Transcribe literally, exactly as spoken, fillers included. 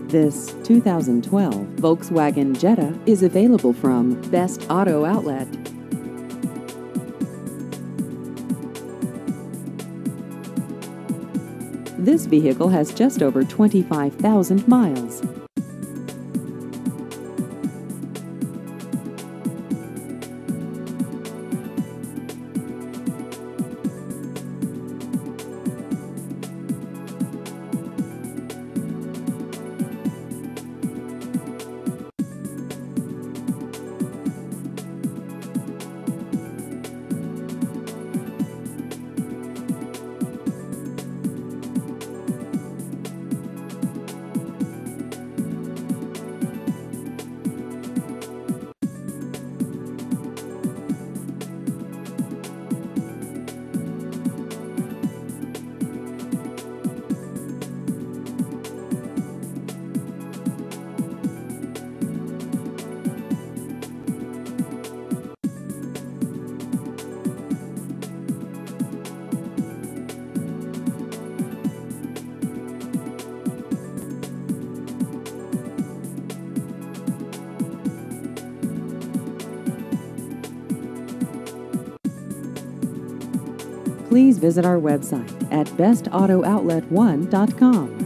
This two thousand twelve Volkswagen Jetta is available from Best Auto Outlet. This vehicle has just over twenty-five thousand miles. Please visit our website at best auto outlet one dot com.